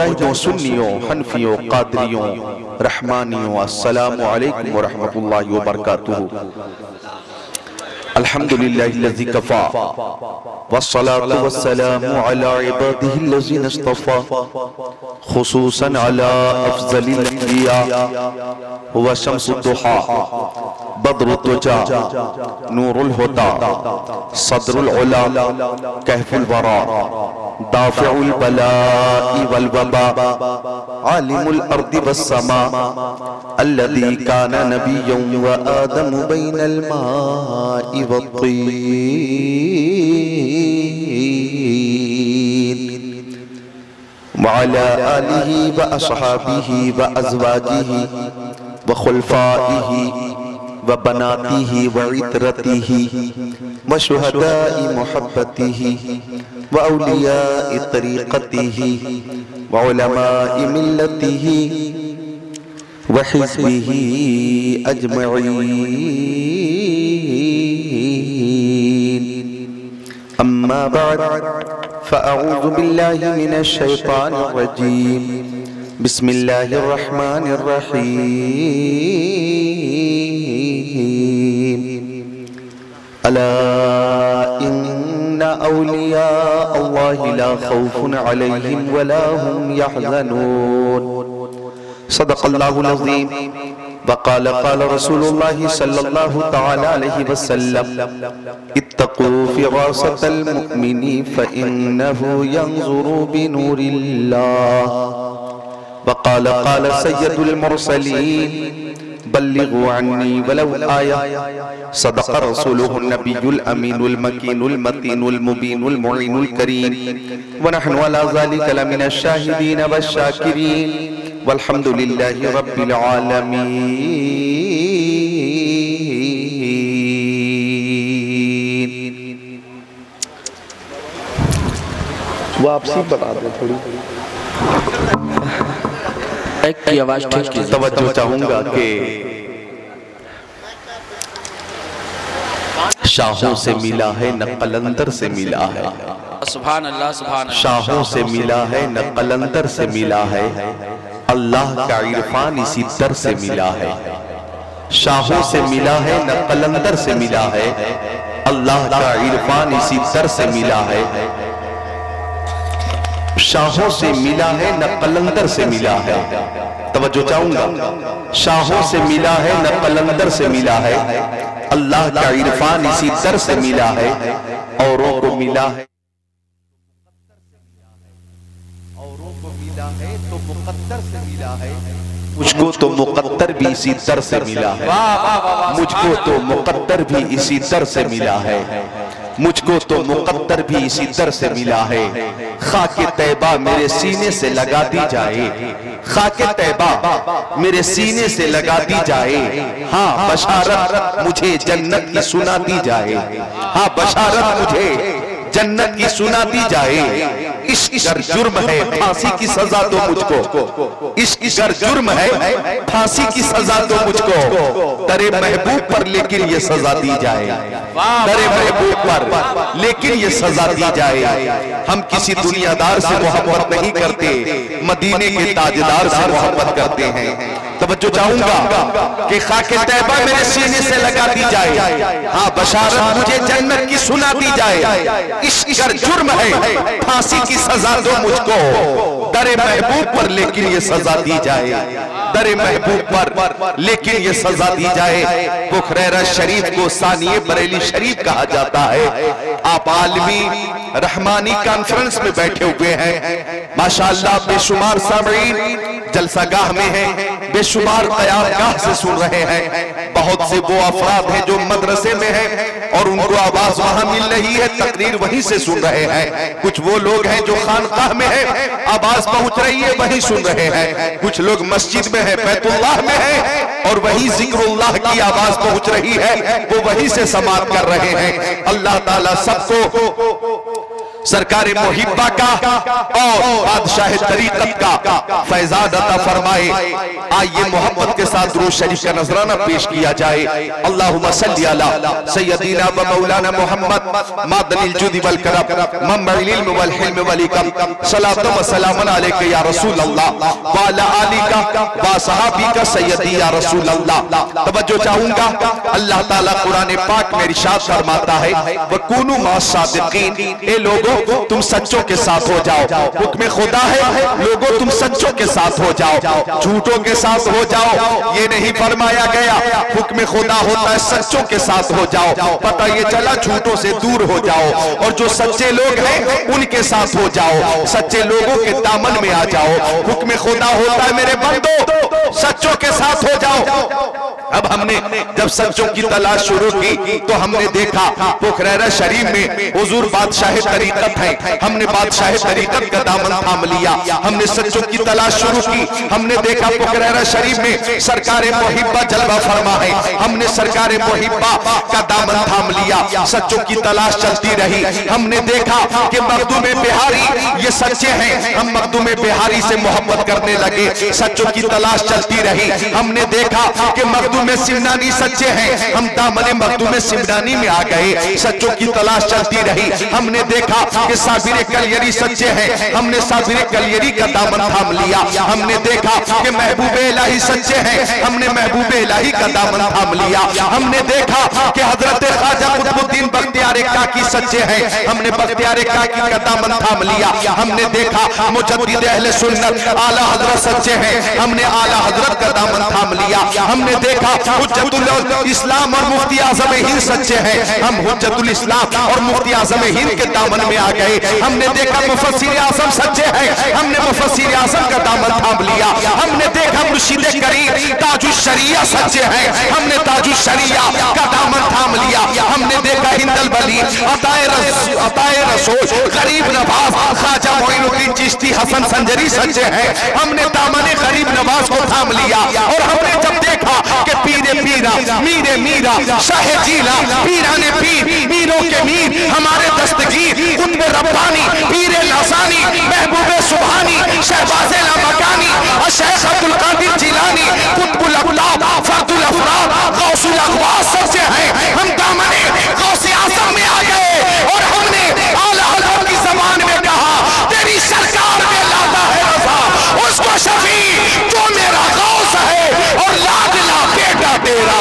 मुजाहिदों, सुन्नियों, हनफियों, कादरियों, रहमानियों, अस्सलामु अलैकुम व रहमतुल्लाहि व बरकातुहू। अल्हम्दुलिल्लाहिल्लज़ी कफ़ा वस्सलातु वस्सलामु अला इबादिहिल्लज़ीना इस्तफ़ा खुसूसन अला अफ़ज़लिल अंबिया हुवा शम्सुद्दुहा बद्रुद्दुजा नूरुल हुदा सदरुल उला कहफुल वरा दाफ़िउल बलाइ वल वबा आलिमुल अर्दि वस्समा अल्लज़ी काना नबिय्यन व आदम बैनल माइ वअला आलिहि व अस्हाबिहि व अज़वाजिहि व खुलफाइहि व बनातिहि व इतरतिहि व शुहदाइ मुहब्बतिहि व औलियाइ तरीक़तिहि व उलमाइ मिल्लतिहि व हिज़्बिहि अजमईन। अम्मा बाद फ़अऊज़ु बिल्लाहि मिनश शैतानिर रजीम। बिस्मिल्लाहिर रहमानिर रहीम। अला इन्ना औलिया अल्लाहि ला खौफुन अलैहिम वला हुम यहज़नून। सदक़ल्लाहुल अज़ीम। वक़ाल क़ाल रसूलुल्लाहि सल्लल्लाहु तआला अलैहि वसल्लम इत्तक़ू फ़िरासतल मुअ्मिनी फ़इन्नहु यंज़ुरु बिनूरिल्लाह। वक़ाल क़ाल सय्यदुल मुरसलीन बल्लिगू अन्नी वलौ आया। सदक़ रसूलुहुन नबियुल अमीनुल मकीनुल मतीनुल मुबीनुल मुईनुल करीम व नहनु अला ज़ालिका लमिनश शाहिदीन वश्शाकिरीन वल्हम्दुलिल्लाहि रब्बिल आलमीन। वापसी बता दे थोड़ी एक की आवाज ठीक कीजिए। तवज्जो चाहूंगा कि शाहों से मिला है न कलंदर से मिला है। सुभान अल्लाह सुभान अल्लाह। शाहों से मिला है न कलंदर से मिला है। अल्लाह का इरफान इसी दर से मिला है। शाहों से मिला है न कलंदर से मिला है। अल्लाह का इरफान इसी दर से मिला है। शाहों से मिला है न कलंदर से मिला है। तवज्जो चाहूंगा। शाहों से मिला है न कलंदर से मिला है। अल्लाह का इरफान इसी दर से मिला है। औरों को मिला है, औरों को मिला है तो मुक़द्दर से मिला है। मुझको तो मुक़द्दर भी इसी दर से मिला है। मुझको तो मुक़द्दर भी इसी दर से मिला है। मुझको तो मुक़द्दर भी इसी दर से मिला है। खाके तैबा मेरे सीने से लगा दी जाए। खाके तैबा मेरे सीने से लगा दी जाए। हाँ बशारत मुझे जन्नत की सुना दी जाए। हाँ बशारत मुझे जन्नत की सुना दी जाए। इश्क अगर जुर्म है फांसी की सजा दो मुझको। इश्क अगर जुर्म है फांसी की सजा दो मुझको। दरे महबूब पर लेकिन ये सजा दी जाए। दरे महबूब पर लेकिन ये सजा दी जाए। हम किसी दुनियादार से मोहब्बत नहीं करते, मदीने के ताजदार से मोहब्बत करते हैं। तवज्जो चाहूंगा कि खाके तैबा मेरे सीने से लगा दी जाए। हाँ बशारत मुझे जन्नत की सुना दी जाए। इश्क अगर जुर्म है फांसी की सजा दो मुझको। दरे महबूब पर लेकिन ये सजा दी जाए। दरे महबूब पर लेकिन ये सजा दी जाए। बुखरैरा शरीफ को सानिए बरेली शरीफ कहा जाता है। आप आलमी रहमानी कॉन्फ्रेंस में बैठे हुए हैं। माशाअल्लाह बेशुमार सामईन जलसागाह में हैं, बेशुमार क़यामगाह से सुन रहे हैं। बहुत से वो अफराद हैं जो मदरसे में हैं और उनको आवाज वहां मिल रही है, तकरीर वहीं से सुन रहे हैं। कुछ वो लोग हैं जो खानकाह में हैं, आवाज पहुंच रही है वहीं सुन रहे हैं। कुछ लोग मस्जिद में है, बैतुल्लाह में है और वहीं जिक्रुल्लाह की आवाज पहुंच रही है, वो वहीं से समाअत कर रहे हैं। अल्लाह ताला सबको सरकार मुहिब्बा का और बादशाह तरीकत का फैजान अता फरमाए। आइए मोहब्बत के साथ दुरूद शरीफ का नजराना पेश किया जाए। अल्लाहुम्मा सल्ली अला सय्यदीना व मौलाना मुहम्मद मादनिल जुदी वल करम मंबइल इल्म वल हिल्म वल इकम सलातु व सलामुन अलैका या रसूल अल्लाह व अला आलिका व सहाबीका सय्यदी या रसूल अल्लाह। तवज्जो चाहूंगा, अल्लाह ताला कुरान पाक में इरशाद फरमाता है वकुनू मास सादिकीन, ए लोगों तुम सच्चों के साथ हो जाओ। हुक्म खुदा है लोगों तुम सच्चों के साथ हो जाओ, झूठों के साथ हो जाओ ये नहीं फरमाया गया। हुक्म खुदा होता है सच्चों के साथ हो जाओ, पता ये चला झूठों से दूर हो जाओ और जो सच्चे लोग हैं उनके साथ हो जाओ, सच्चे लोगों के दामन में आ जाओ। हुक्म खुदा होता है मेरे बंदो सच्चों के साथ हो जाओ। अब हमने जब सच्चों की तलाश शुरू की तो हमने देखा पुखरैरा शरीफ में हुजूर बादशाह तरीकत है, हमने बादशाह तरीकत का दामन थाम लिया। हमने सच्चों की तलाश शुरू की, हमने देखा पुखरैरा शरीफ में सरकार मुहिब्बा जलवा फरमा है, हमने सरकार मुहिब्बा का दामन थाम लिया। सच्चों की तलाश चलती रही, हमने देखा कि मखदूम बिहारी ये सच्चे हैं, हम मखदूम बिहारी से मोहब्बत करने लगे। सच्चों की तलाश चलती रही, हमने देखा कि मखदूम सिमनानी सच्चे हैं, हम दामन मखदूम सिमनानी में आ गए। सच्चों की तलाश चलती रही, हमने देखा कि साबिर कलियरी सच्चे हैं, हमने साबिर कलियरी का दामन थाम लिया। हमने देखा कि महबूब इलाही सच्चे हैं, हमने महबूब इलाही का दामन थाम लिया। हमने देखा कि हजरत ख्वाजा कुतुबुद्दीन बख्तियार काकी सच्चे हैं, हमने बख्तियार काकी का दामन थाम लिया। हमने देखा मुजद्दिद अहले सुन्नत आला हजरत सच्चे हैं, हमने आला हजरत का दामन थाम लिया। हमने देखा हुज्जतुल इस्लाम और मुफ्ती आज़म हिंद सच्चे हैं, हम हुज्जतुल इस्लाम और मुफ्ती आज़म हिंद के दामन में आ गए। हमने देखा मुफस्सिर आज़म सच्चे हैं, हमने मुफस्सिर आज़म का दामन थाम लिया। हमने देखा मुर्शिद करीम ताजुश शरिया सच्चे हैं, हमने ताजुश शरिया का दामन थाम लिया। हमने देखा हिंदल बली अताए रसूल गरीब नवाज ख्वाजा मोइनुद्दीन चिश्ती हसन संजरी सच्चे हैं, हमने दामन गरीब नवाज को थाम लिया। और हमने जब देखा कि पीरे पीरा मीरे मीरा शाह जीला पीराने पीर मीरों के मीर हमारे दस्तगीर उनमें रब्बानी पीरे लासानी महबूबे सुभानी शहबाज़े लामकानी शेख अब्दुल कादिर जिलानी कुतुबुल अक़ताब फर्दुल अफ़राद गौसुल अग़वास सच्चे हैं, हम दामने गौसे आज़म में आ गए। और हमने आला हज़रत की ज़बान में कहा तेरी सरकार में लाता है रज़ा उसको शफी जो मेरा गौस है और लाडला बेटा तेरा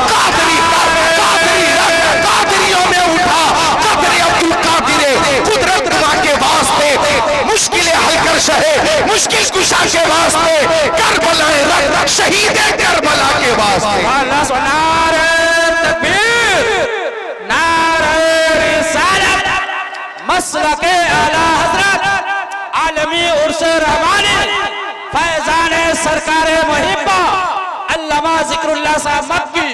कादरियों में उठा कदर अब्दुल कादिर कुदरत के वास्ते मुश्किलें हल कर शहे मुश्किल कुशा के वास्ते करबलाए रख शहीद करबला के वास्ते। नारे तकबीर नारे रिसालत मसलके आला हजरत आलमी उर्स रहमानी फैजान सरकार मुहिब्बा अल्लामा जिक्रुल्लाह साहब मक्की।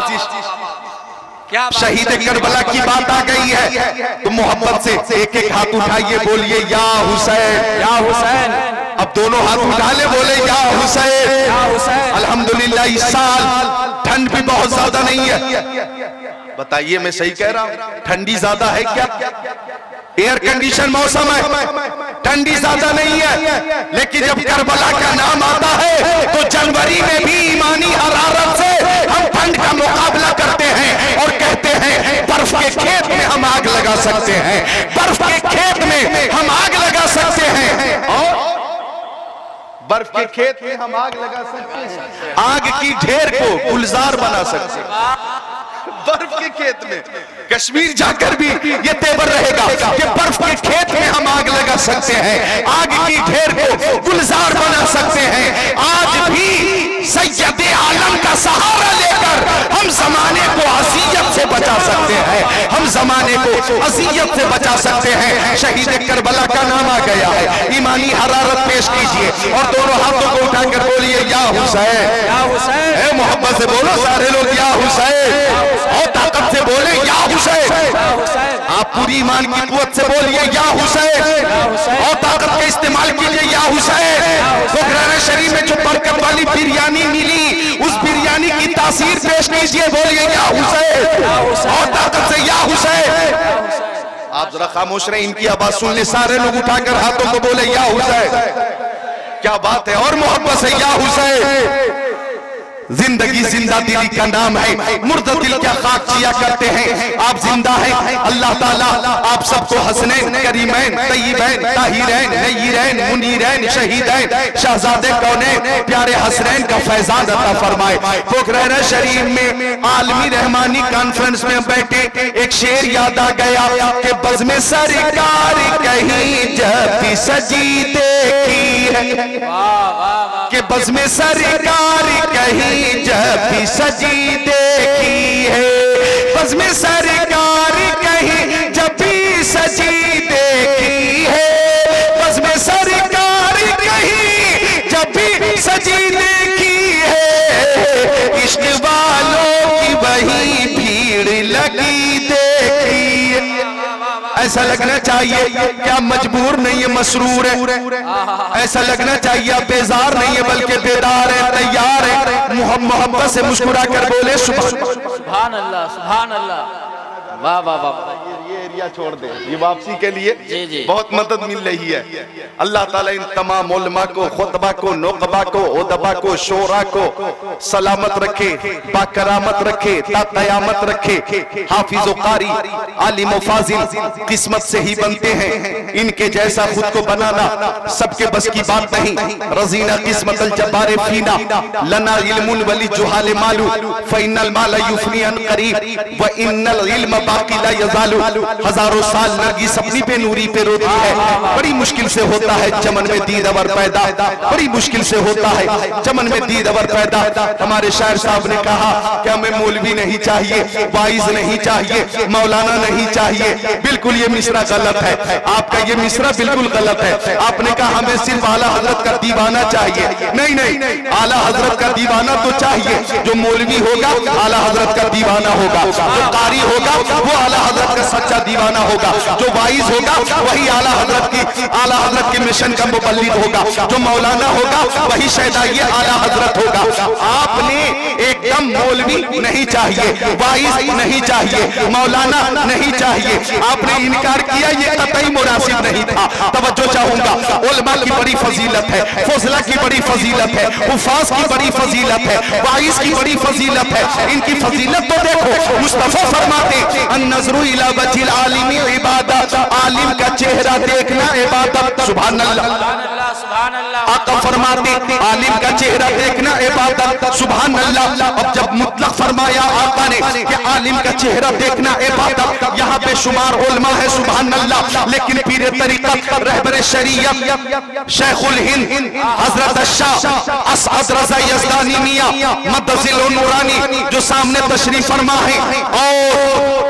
क्या शहीद करबला की बात आ गई है तो मोहब्बत से एक एक हाथ उठाइए, बोलिए या हुसैन या हुसैन। अब दोनों हाथ उठा ले, बोले या हुसैन। अल्हम्दुलिल्लाह इस साल ठंड भी बहुत ज्यादा नहीं है। बताइए मैं सही कह रहा हूं? ठंडी ज्यादा है क्या? एयर कंडीशन मौसम है, ठंडी ज्यादा नहीं है। लेकिन जब करबला का नाम आता है तो जनवरी में भी ईमानी हरारत से हम ठंड का मुकाबला करते हैं और कहते हैं बर्फ के खेत में हम आग लगा सकते हैं, बर्फ के खेत में हम आग लगा सकते हैं। और बर्फ के खेत में हम आग लगा सकते हैं, आग की ढेर को गुलजार बना सकते हैं। बर्फ के खेत में कश्मीर जाकर भी ये तेवर रहेगा कि बर्फ के खेत में हम आग लगा सकते हैं, आग की ढेर को गुलजार बना सकते हैं। आज भी सैयद आलम का सहारा लेकर हम जमाने को अज़ियत से बचा सकते हैं, हम जमाने को अज़ियत से बचा सकते हैं। शहीद करबला का नाम आ गया है, ईमानी हरारत पेश कीजिए और दोनों हाथों को उठाकर बोलिए या हुसैन या हुसैन। मोहब्बत से बोलो सारे लोग या हुसैन, और ताकत से बोले या हुसैन। आप पूरी ईमान की कुव्वत से बोलिए या हुसैन, और ताकत का इस्तेमाल कीजिए या हुसैन। बुखराना शरीफ में जो बरकत वाली बिरयानी मिली उस बिरयानी की तासीर पेश कीजिए, बोलिए या हुसैन, और ताकत से या हुसैन। आप जरा खामोश रहे, इनकी आवाज सुन ले सारे लोग, उठाकर हाथों को बोले या हुसैन। क्या बात है, और मोहब्बत से या हुसैन। जिंदगी जिंदा दिली का नाम है, मुर्दा दिल क्या खाक जिया करते हैं, आप जिंदा हैं। अल्लाह ताला आप सबको हसनैन, करीमैन, तय्यबैन, ताहिरैन, नय्यरैन, मुनीरैन, शहीदैन, शहजादे कौनैन, प्यारे हसनैन का फैजान अता फरमाए। पोखरण शरीफ में आलमी रहमानी कॉन्फ्रेंस में बैठे एक शेर याद आ गया कि बज़्म सरकार कहीं जब भी सजी देखी है, कि बज़्म सरकार कहीं जब भी सजी देखी है, बज़्म सरकार कहीं जब भी सजी देखी है, बज़्म सरकार कहीं जब भी सजी देखी है, इश्क वालों की वही भीड़ लगी देखी है। ऐसा लगना चाहिए क्या मजबूर नहीं है, मसरूर है। ऐसा लगना चाहिए आप बेजार नहीं है बल्कि बेदार है, तैयार है। मोहब्बत से मुस्कुरा कर बोले सुभान अल्लाह, सुभान अल्लाह। वाह वाह वाह। ये एरिया छोड़ दे, ये वापसी के लिए बहुत मदद मिल रही है। अल्लाह ताला इन तमाम उलमा को, खुतबा को, नोकबा को, उदबा को, शोरा को सलामत रखे, बाकरामत रखे, ताकयामत रखे। हाफिज कारी, आलिम व फाजिल किस्मत से ही बनते हैं, इनके जैसा खुद को बनाना सबके बस की बात नहीं। रजीना किस्मत अल जब्बार फीना लना इल्मुन वली जुहाल मालू फइन्नल माल युफनी अन करीब व इन्नल इल्म बाकी ला यज़ालू। हजारों साल नरगिस अपनी पे नूरी पे रोती है, बड़ी मुश्किल से होता है चमन में दीद अवर पैदा, बड़ी मुश्किल से होता है चमन में दीद अवर पैदा। हमारे शायर साहब ने कहा कि हमें मौलवी नहीं चाहिए, वाइज नहीं चाहिए, मौलाना नहीं चाहिए। बिल्कुल ये मिसरा गलत है, आपका ये मिसरा बिल्कुल गलत है। आपने कहा हमें सिर्फ आला हजरत का दीवाना चाहिए। नहीं नहीं, आला हजरत का दीवाना तो चाहिए, जो मौलवी होगा आला हजरत का दीवाना होगा, जो कारी होगा वो आला हजरत का सच्चा दीवाना होगा, जो वाइज होगा वही आला हजरत के मिशन का मुबल्लिग होगा, जो मौलाना होगा वही शहदाई आला हजरत होगा। आपने एकदम मौलवी नहीं चाहिए, वाइज नहीं चाहिए, मौलाना नहीं चाहिए, आपने इनकार किया, ये कतई मुनासिब नहीं था। तवज्जो चाहूंगा, उलमा की बड़ी फजीलत है, फजला की बड़ी फजीलत है, हुफाज की बड़ी फजीलत है, वाइज की बड़ी फजीलत है। इनकी फजीलत तो देखो, मुस्तफा फरमाते अन्नज़रु इला वजिल आलिमी इबादत, आलिम का चेहरा देखना इबादत। सुभान अल्लाह, सुभान अल्लाह। आका फरमाते आलिम का चेहरा देखना इबादत। सुभान अल्लाह। अब जब मुतलक फरमाया आका ने कि आलिम का चेहरा देखना इबादत, यहाँ पे शुमार उलमा है सुभान अल्लाह, लेकिन पीर तरीक़त रहबर शरीयत शेखुल हिंद हजरत शाह असअद रज़ा यज़दानी मियां मदजिल नूरानी जो सामने तशरीफ फरमा है, और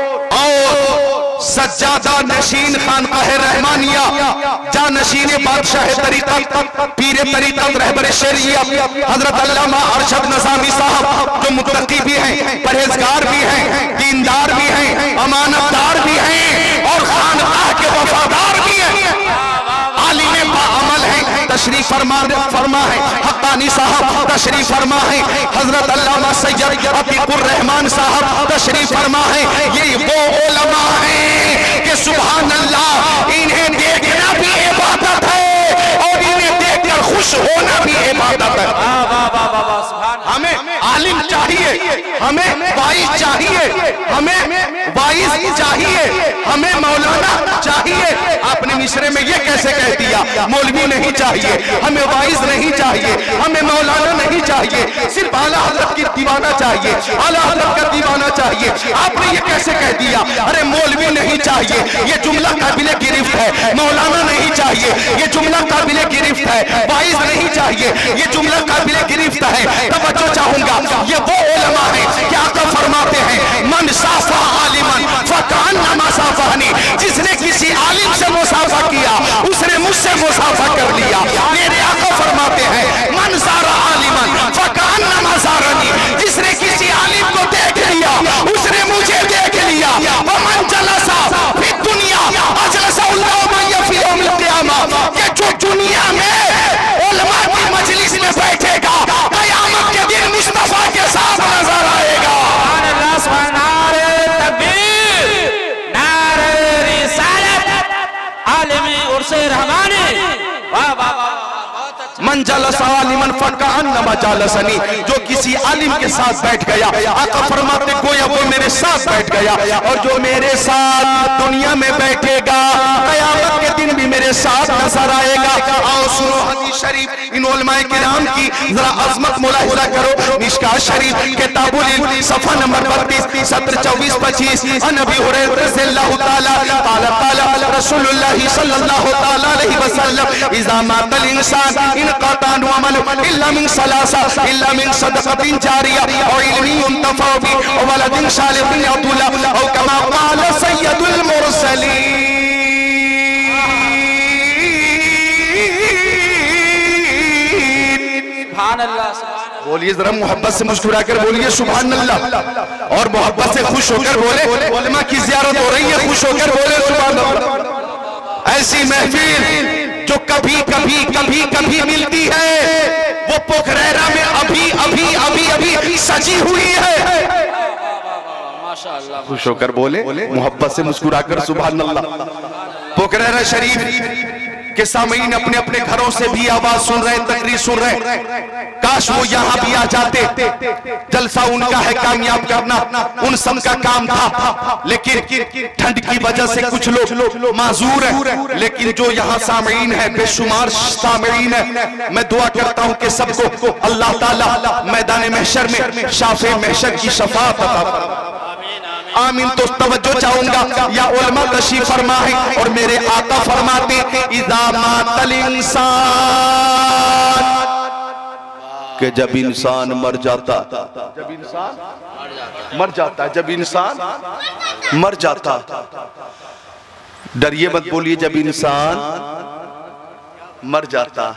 सज्जादा नशीन खानकाह रहमानिया जानशीन बादशाह तरीक़त पीर तरीक़त रहबर शरीयत हजरत अल्लामा अरशद नज़ामी साहब जो मुत्तकी भी हैं, परहेजगार भी हैं, दीनदार भी हैं, अमानतदार भी हैं और खानकाह के वफादार भी हैं, आलिम बाअमल हैं। तशरीफ फरमा है हक्कानी साहब, तशरीफ फरमा है हजरत अल्लामा सैयद अतीकुर रहमान साहब, तशरीफ फरमा है। ये वो उलमा हैं कि सुभान अल्लाह, इन्हें देखना भी इबादत है और इन्हें देखकर खुश होना भी इबादत है। हमें आलिम चाहिए, हमें वाइज चाहिए, हमें वाइज चाहिए, हमें मौलाना चाहिए। आपने मिसरे में ये कैसे कह दिया, मौलवी नहीं चाहिए, हमें वाइज नहीं चाहिए, हमें मौलाना नहीं चाहिए, सिर्फ आला हजरत की दीवाना चाहिए, आला हजरत का दीवाना चाहिए। आपने ये कैसे कह दिया, अरे मौलवी नहीं चाहिए, ये जुमला काबिले गिरफ्त है, मौलाना नहीं चाहिए, ये जुमला काबिले गिरफ्त है, वाइज नहीं चाहिए, ये जुमला काबिले गिरफ्त है। तवज्जो चाहूंगा, ये वो उलमा है क्या आका फरमाते हैं मन साफा आलिमन फकान्नमा साफानी, जिसने किसी आलिम से मुसाफा किया उसने मुझसे मुसाफा कर लिया। मेरे आका फरमाते हैं मन सारा आलिमन फकान्नमा सारनी, जिसने किसी आलिम को देख लिया उसने मुझे देख लिया। वमन जलसा फिर दुनिया अजलसा उल्लाह फी यौमिल क़ियामा, कि जो दुनिया में उलमा की मजलिस में बैठेगा क़यामत के दिन मुस्तफा के साथ नजर आएगा। सुभान अल्लाह, सुभान नारे तकबीर, नारे रिसालत। मन जलसा आलिमन फकअन्नमा जलसनी, जो किसी आलिम के साथ बैठ गया, आका फरमाते गोया वो मेरे साथ बैठ गया, और जो मेरे साथ दुनिया में बैठेगा क़यामत के दिन भी मेरे साथ नजर आएगा। आओ सुनो हदीस शरीफ इन उलमाए किराम की जरा अजमत मुलाहिजा करो। मिशकात शरीफ किताबुल इल्म सफ़ा नंबर 32 सत्र 24 25 नबी हुरैरा रज़ियल्लाहु ताला क़ाला रसूलुल्लाह सल्लल्लाहु ताला अलैहि वसल्लम इज़ा मातल इंसान इनक़ता अमलु इल्ला मिन सलासा इल्ला मिन सदक़तिन जारिया और इल्मिन युंतफ़अ बिही और वलदिन सालिहिन यदुल्ला औ कमा क़ाला सय्यदुल मुरसलीन। सुभान अल्लाह। बोलिए जरा मोहब्बत से मुस्कुरा कर बोलिए सुभान अल्लाह, और मोहब्बत से खुश होकर बोले। उलमा की ज़ियारत हो रही है, खुश होकर बोले सुभान अल्लाह। ऐसी महफिल जो कभी कभी कभी कभी मिलती है वो पोखरेरा में अभी अभी अभी अभी सजी हुई है। माशाअल्लाह। खुश होकर बोले, मोहब्बत से मुस्कुरा कर सुभान अल्लाह। पोखरेरा शरीफ के सामीन अपने अपने घरों से भी आवाज सुन रहे, तकरीर सुन रहे, काश वो यहाँ भी आ जाते। जलसा उनका है कामयाब करना, उन सब का काम था, लेकिन ठंड की वजह से कुछ लोग माजूर हैं। लेकिन जो यहाँ सामीन है, बेशुमार सामीन है, मैं दुआ करता हूँ कि सबको अल्लाह ताला मैदान महशर में शाफे महशर की शफाअत अता फरमाए। आमीन। तो तवज्जो चाहूंगा या उलमा तशरीफ फरमाए और मेरे आका फरमाते इज़ा मातल इंसान, कि जब इंसान मर जाता, जब इंसान मर जाता, जब इंसान मर जाता, डरिए मत बोलिए, जब इंसान मर जाता।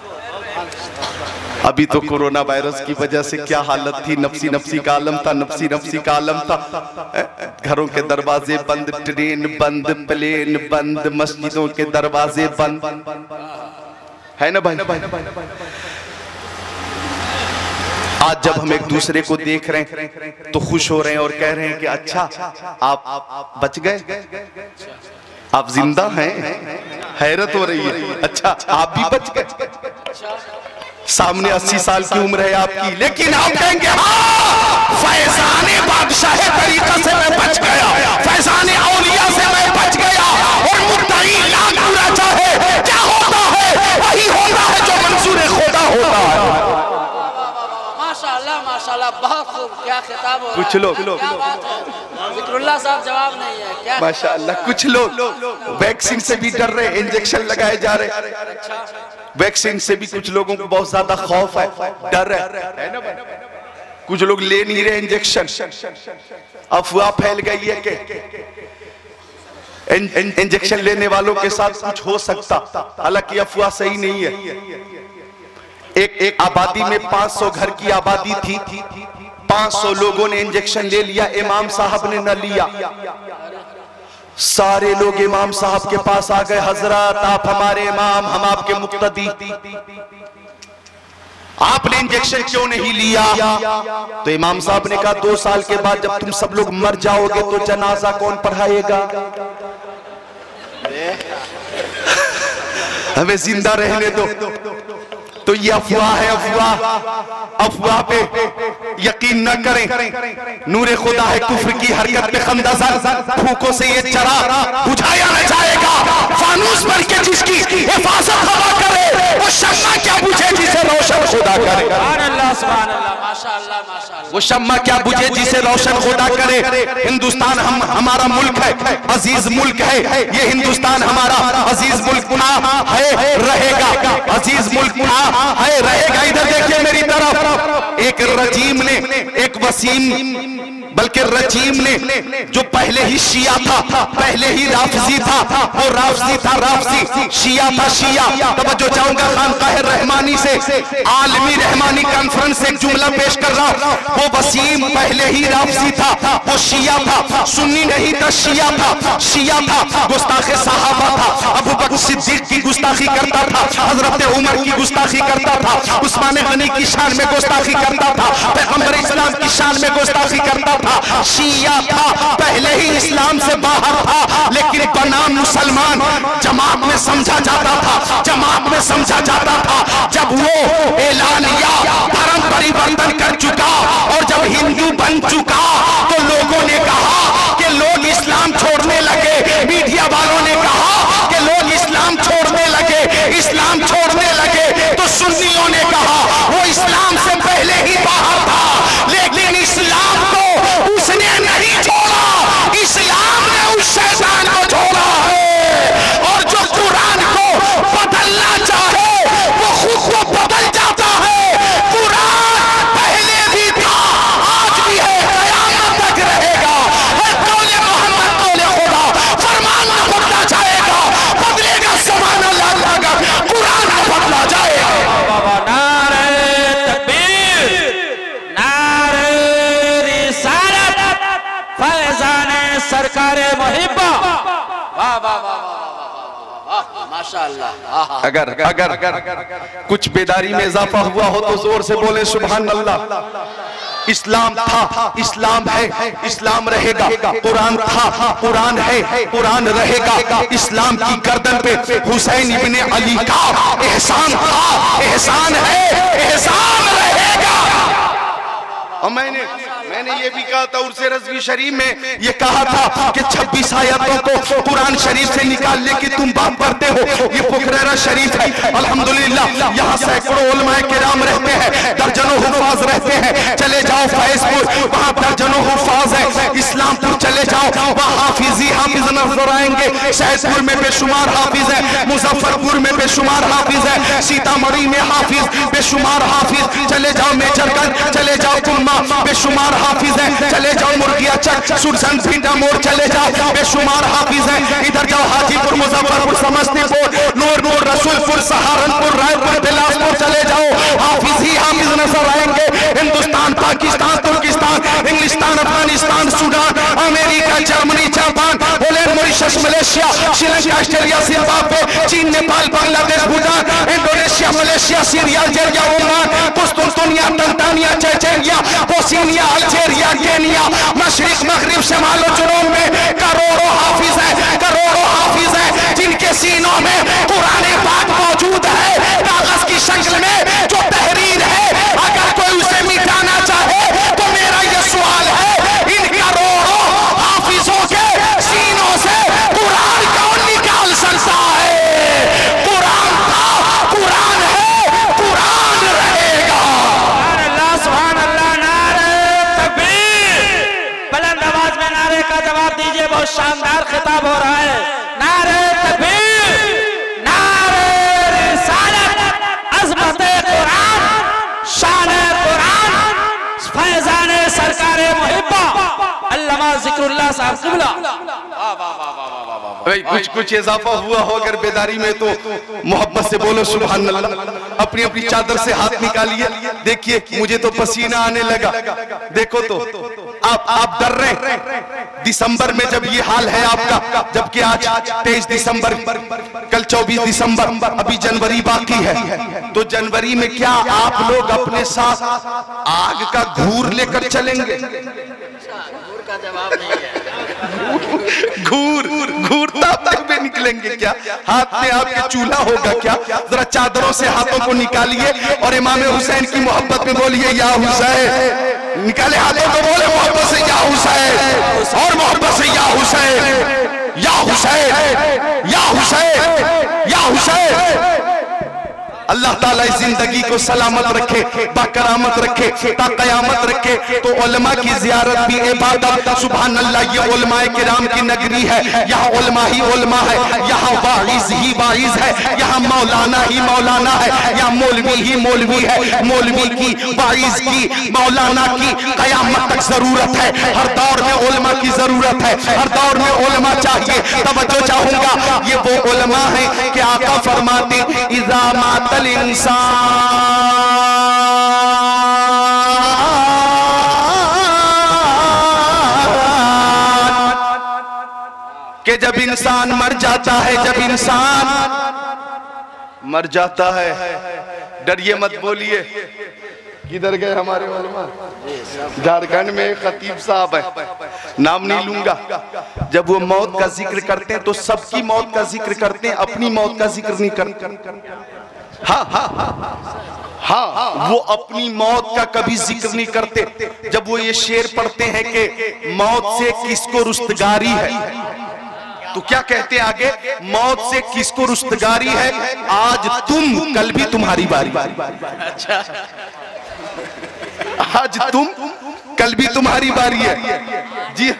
अभी तो कोरोना वायरस की वजह से क्या हालत थी, नफसी नफसी का आलम था, नफसी नफसी का आलम था। घरों के दरवाजे बंद, ट्रेन बंद, प्लेन बंद, मस्जिदों के दरवाजे बंद, है ना भाई? आज जब हम एक दूसरे को देख रहे हैं तो खुश हो रहे हैं और कह रहे हैं कि अच्छा आप बच गए, आप जिंदा हैं। हैरत हो रही है, अच्छा आप भी बच गए। सामने 80 साल की उम्र है आपकी, लेकिन आप कहेंगे हाँ फैजाने बादशाह तरीका से मैं बच गया, फैजाने औलिया से मैं बच गया। और मुद्दई लाख बुरा चाहे क्या होता है, वही होता है जो मंसूर खुदा होता है। माशाअल्लाह माशाअल्लाह, बहुत खूब, क्या खिताब हो कुछ लोग, क्या बात है, जिक्रुल्लाह साहब जवाब नहीं है क्या? माशाअल्लाह, कुछ लोग वैक्सीन से भी डर रहे, इंजेक्शन लगाए जा रहे। वैक्सीन से भी कुछ लोगों को बहुत ज्यादा खौफ है, डर है ना? कुछ लोग ले नहीं रहे इंजेक्शन, अफवाह फैल गई है कि इंजेक्शन लेने वालों के साथ कुछ हो सकता, हालांकि अफवाह सही नहीं है। एक आबादी में 500 घर की आबादी थी, 500 लोगों ने इंजेक्शन ले लिया, इमाम साहब ने न लिया। सारे लोग इमाम साहब के पास आ गए, हजरत आप हमारे इमाम, हम आपके मुक्तदी, आपने इंजेक्शन क्यों नहीं लिया? तो इमाम साहब ने कहा 2 साल के बाद जब तुम सब लोग मर जाओगे तो जनाजा कौन पढ़ाएगा? हमें जिंदा रहने दो। तो ये अफवाह है, अफवाह पे यकीन न करें। नूरे खुदा है, कुफ्र की हरकत पे खंदाज़र, फूकों से ये चरा बुझाया न जाएगा। फानूस बन के जिसकी हिफाजत हवा करे, वो शम्मा क्या बुझे जिसे रोशन खुदा करे। सुभान अल्लाह सुभान अल्लाह, माशाअल्लाह माशाअल्लाह। वो शम्मा क्या बुझे जिसे रोशन खुदा करे। हिंदुस्तान हमारा मुल्क है, अजीज मुल्क है। ये हिंदुस्तान हमारा अजीज मुल्क है, रहेगा। अजीज मुल्क है, रहेगा। इधर देखिए मेरी तरफ, एक रजीम ने, एक वसीम बल्कि रजीम ने, जो पहले ही शिया था, पहले ही राफजी था, वो राफजी था, राफजी, शिया था, शिया। तवज्जो चाहूंगा खानकाह रहमानी से, आलमी रहमानी कॉन्फ्रेंस से एक जुमला पेश कर रहा हूं। वो वसीम पहले ही राफजी था, वो शिया था, सुन्नी नहीं था, शिया था, शिया था, गुस्ताखे सहाबा था, अबू बकर सिद्दीक की गुस्ताखी करता था, हजरत उमर की गुस्ताखी करता था, उस्मान गनी की शान में गुस्ताखी करता था, पैगंबर इस्लाम की शान में गुस्ताखी करता था। शिया था, पहले ही इस्लाम से बाहर था, लेकिन बनाम मुसलमान जमात में समझा जाता था, जमात में समझा जाता था। जब जब वो ऐलान किया धर्म परिवर्तन कर चुका और जब हिंदू बन चुका तो लोगों ने कहा कि लोग इस्लाम छोड़ने लगे, मीडिया वालों ने कहा कि लोग इस्लाम छोड़ने लगे, इस्लाम छोड़ने लगे। तो सुन्नियों ने कहा वो इस्लाम से पहले ही बाहर था, लेकिन इस्लाम को उसने नहीं छोड़ा, इस्लाम ने उस शैतान को छोड़ा है। और जो कुरान को बदलना चाहे वो खुद को बदल जाता है। कुरान पहले भी था, आज भी है, क़यामत तक रहेगा। हर कौले मोहम्मद कौले खुदा, फरमान न बदला जाएगा, बदलेगा ज़माना अल्लाह का, कुरान न बदला जाएगा। नारे तकबीर, नारे रिसालत, फैज़ाने सरकारे मुहिब्बा। वाह वाह वाह वाह, माशाअल्लाह। अगर अगर कुछ बेदारी में इजाफा हुआ हो तो जोर से बोले सुभान अल्लाह। इस्लाम था, इस्लाम है, इस्लाम रहेगा। कुरान था, कुरान है, कुरान रहेगा। इस्लाम की गर्दन पे हुसैन इब्ने अली का एहसान था, एहसान है, एहसान रहेगा। और मैंने ये भी कहा था उर्से रज़वी शरीफ में ये कहा था कि 26 आयतों को कुरान शरीफ से निकाल ले कि तुम बात करते हो। ये फुकरेरा शरीफ है। अल्हम्दुलिल्लाह यहाँ सैकड़ों उलमाए किराम रहते हैं, दर्जनों हुफ़ाज़ रहते हैं। चले जाओ फैज़पुर, वहाँ दर्जनों हुफ़ाज़ है। इस्लामपुर चले जाओ, वहाँ हाफिज़ नजर आएंगे। सैदपुर में बेशुमार हाफिज है, मुजफ्फरपुर में बेशुमार हाफिज है, सीतामढ़ी में हाफिज बेशुमार हाफिज। चले जाओ मेजरगंज, चले जाओ कुम्मा, बेशुमार हाफिज है। चले जाओ मुर्गिया चक, सुरसन भिंडा मोड़ चले जाओ, बेशुमार हाफिज है। इधर जाओ हाजीपुर, मुजफ्फरपुर, समस्तीपुर, नूरपुर, रसूलपुर, सहारनपुर, रायपुर, बिलासपुर चले जाओ, हाफिज ही हाफिज नजर आएंगे। हिंदुस्तान, पाकिस्तान, तुर्किस्तान, इंग्लिस्तान, Afghanistan, Sudan, America, Germany, Japan, Poland, Mauritius, Malaysia, Sri Lanka, Australia, Zimbabwe, चीन, Nepal, Bangladesh, Bhutan, Indonesia, Malaysia, Syria, Algeria, Oman, कुस्तुनतुनिया, Tanzania, Chechnya, Bosnia, Algeria, Kenya, मशरिक, मगरिब, शमाल और जुनूब में करोड़ों हाफिज हैं, करोड़ों हाफिज हैं जिनके सीनों में कुरान पाक मौजूद है, कागज की शक्ल में जो तहरीर है। अगर कोई उसे मिटाना चाहे तो मेरा यह सवाल है, इन करोड़ों हाफिजों के सीनों से कुरान कौन निकाल सकता है? कुरान था, कुरान है, कुरान रहेगा। सुभान अल्लाह, नारे तकबीर। बुलंद आवाज में नारे का जवाब दीजिए, बहुत शानदार खिताब हो रहा है। नारे तकबीर, नारे रिसालत, अज़मते कुरान, शाने कुरान, फैज़ाने सरकारे मुहिब्बा, अल्लामा ज़िक्रुल्लाह साहब क़िबला। भाई कुछ कुछ इजाफा हुआ हो अगर बेदारी में तो मोहब्बत से बोलो सुभान अल्लाह। अपनी अपनी चादर से हाथ निकालिए, देखिए मुझे तो पसीना आने लगा। देखो तो आप डर रहे दिसंबर में जब ये हाल है आपका, जबकि आज 23 दिसंबर, कल 24 दिसंबर, अभी जनवरी बाकी है। तो जनवरी में क्या आप लोग अपने साथ आग का घूर लेकर चलेंगे? का जवाब नहीं है। घूर तब में निकलेंगे क्या? हाथ में आपके चूल्हा होगा क्या? जरा चादरों से हाथों को निकालिए और इमाम हुसैन की मोहब्बत में बोलिए या हुसैन। निकाले हाथों को, बोले मोहब्बत से या हुसैन, और मोहब्बत से या हुसैन, या हुसैन, या हुसैन, या हुसैन। अल्लाह ताला इस जिंदगी को सलामत रखे, बाकरामत रखे, ताक़यामत रखे। तो उलमा की ज़ियारत भी इबादत। सुभान अल्लाह, ये उलमाए किराम की नगरी है। यहाँ उलमा ही उलमा है, यहाँ वाइज़ ही वाइज़ है, यहाँ मौलाना ही मौलाना है, यहाँ मौलवी ही मौलवी है। मौलवी की, वाइज़ की, मौलाना की क़यामत तक जरूरत है। हर दौर में उलमा की जरूरत है, हर दौर में उलमा चाहिए। तवज्जो चाहूंगा, ये वो उलमा है कि आका फरमाते इज़ा मातल इंसान, कि जब इंसान मर जाता है, जब इंसान मर जाता है, डरिए मत बोलिए। किधर गए हमारे उलमा? झारखंड में खतीब साहब है, नाम नहीं लूंगा। जब वो मौत का जिक्र करते हैं तो सबकी मौत का जिक्र करते हैं, अपनी मौत का जिक्र नहीं करते। हाँ हाँ, वो अपनी मौत का कभी जिक्र नहीं करते। जब वो ये शेर पढ़ते हैं कि मौत से किसको रुस्तगारी है, तो क्या कहते हैं आगे, मौत से किसको रुस्तगारी है, आज तुम कल भी तुम्हारी बारी। अच्छा, आज तुम कल भी तुम्हारी बारी है। जी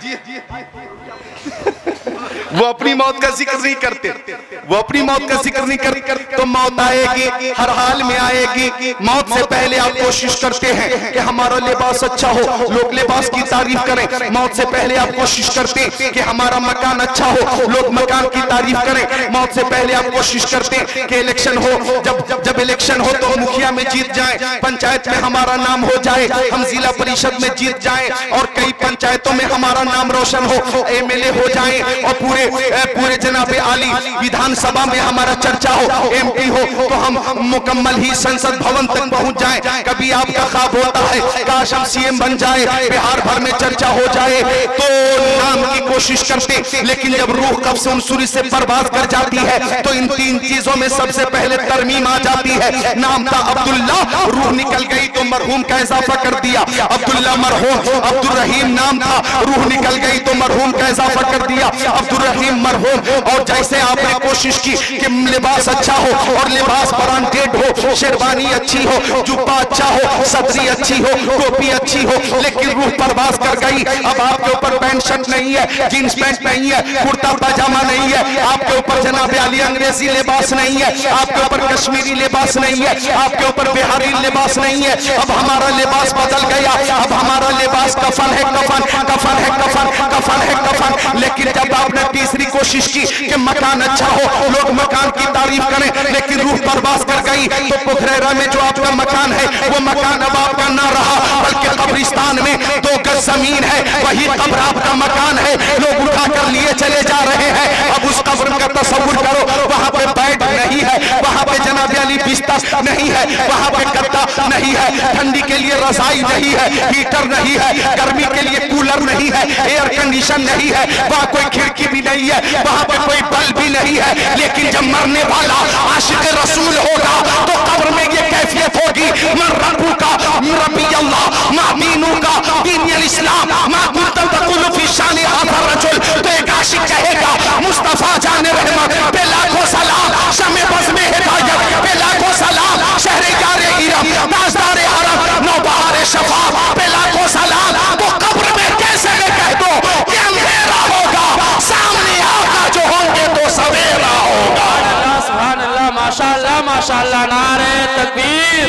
वो अपनी मौत का जिक्र नहीं करते, वो अपनी मौत का जिक्र नहीं करते। तो मौत आएगी, हर हाल में आएगी। मौत से पहले आप कोशिश करते हैं कि हमारा लिबास अच्छा हो, लोग लिबास की तारीफ करें। मौत से पहले आप कोशिश करते हैं कि हमारा मकान अच्छा हो, लोग मकान की तारीफ करें। मौत से पहले आप कोशिश करते हैं कि इलेक्शन हो, जब इलेक्शन हो तो मुखिया में जीत जाए, पंचायत में हमारा नाम हो जाए, हम जिला परिषद में जीत जाए और कई पंचायतों में हमारा नाम रोशन हो, एमएलए हो जाए और पूरे जनाबे आली विधानसभा में हमारा चर्चा हो, एमपी हो, तो हम मुकम्मल ही संसद भवन तक पहुंच जाए। कभी आपका ख्वाब होता है काश हम सीएम बन जाए, बिहार भर में चर्चा हो जाए, तो नाम की कोशिश करते। लेकिन जब रूह कब्ज़ से उनसुरी से बर्बाद कर जाती है तो इन तीन चीजों में सबसे पहले तरमीम आ जाती है। नाम था अब्दुल्ला, रूह निकल गई तो मरहूम का इजाफा कर दिया, अब्दुल्ला मरहूम। अब्दुल रहीम नाम था, रूह निकल गई तो मरहूम का इजाफा कर दिया, अब्दुल रहीम मरहूम। और जैसे आपने कोशिश की कि लिबास अच्छा हो और लिबास ब्रांडेड हो, शेरवानी अच्छी हो, जुब्बा अच्छा हो, सदरी अच्छी हो, टोपी अच्छी हो, लेकिन रूह परवास कर गई। अब आपके ऊपर पैंट शर्ट नहीं है, जींस पैंट नहीं है, कुर्ता पजामा नहीं है, आपके ऊपर जनाब आली अंग्रेजी लिबास नहीं है, आपके ऊपर कश्मीरी लिबास नहीं है, आपके ऊपर बिहारी लिबास नहीं है। अब हमारा लिबास बदल गया, अब हमारा लिबास कफन है, कफन कफन है, कफन कफन है, कफन। लेकिन जब आपने तीसरी कोशिश की कि मकान अच्छा हो, लोग मकान की तारीफ करें, लेकिन रूह परवास कर गई, तो पुखरेरा में जो आपका मकान है वो मकान अब आपका ना रहा, बल्कि कब्रिस्तान में 2 गज जमीन है, वही कब्र आपका मकान है, लोग उठा कर लिए चले जा रहे हैं। अब उस कब्र का तस्वुर करो, वहां पे बेड नहीं है, वहां पे जनाब अली बिस्तर नहीं है, वहां पे गद्दा नहीं है, ठंडी के लिए रजाई नहीं है, हीटर नहीं है, गर्मी के लिए कूलर नहीं है, एयर कंडीशन नहीं है, वहां कोई खिड़की भी नहीं है, वहां पे कोई बल्ब भी नहीं है। लेकिन जब मरने वाला आशिक रसूल होगा तो कब्र में ये कैफियत होगी, मन रब्बू का रब्बी अल्लाह, मा दीनू का दीन इस्लाम, मा कुंतम तकुलु फी शान हाज़ा रजुल। तो एक आशिक कहेगा मुस्तफा जाने रहमत पे लाखों सलाम, शमे बज़ में हिदायत पे लाखों सलाम, शहरे यारे इरम ताजदारे हरम नौबहारे शफाफ पे लाखों सलाम। तो कब्र में कैसे मैं कह दो कि अंधेरा होगा, सामने आका जो होंगे तो सवेरा होगा। सुभान अल्लाह, माशाअल्लाह माशाअल्लाह। नारे तकबीर,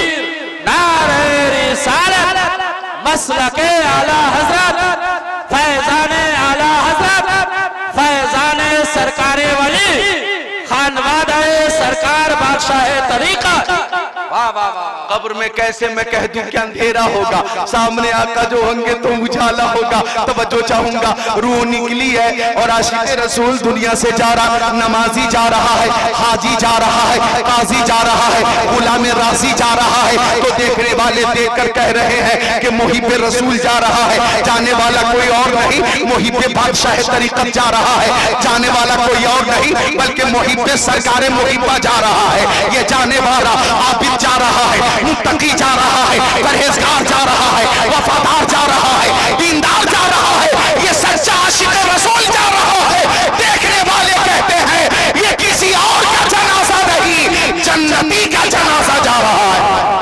नारे रिसालत, मसलके आला हजरत, फैजाने आला हजरत, फैजाने सरकारे वली, खानवादाए सरकार बादशाह तरीका। वाह वाह वाह। कब्र में कैसे मैं कह दूं कि अंधेरा होगा, सामने आका जो होंगे तो उजाला होगा। तवज्जो चाहूंगा, रूह निकली है और आशिक़े रसूल दुनिया से जा रहा, नमाजी जा रहा है, हाजी जा रहा है, काजी जा रहा है, गुलाम राजी जा रहा है। तो देखने वाले देखकर कह रहे हैं कि मुहिब्बे रसूल जा रहा है, जाने वाला कोई और नहीं, मुहिब्बे बादशाह तरीक़त जा रहा है, जाने वाला कोई और नहीं बल्कि मुहिब्बे सरकारे मुहिब्बा जा रहा है। ये जाने वाला आबिद जा रहा है, मुत्तकी जा रहा है, परहेजगार जा रहा है, वफादार जा रहा है, दीनदार जा रहा है, ये सच्चा आशिक रसूल जा रहा है। देखने वाले कहते हैं ये किसी और का जनाजा नहीं, जन्नती का जनाजा जा रहा है,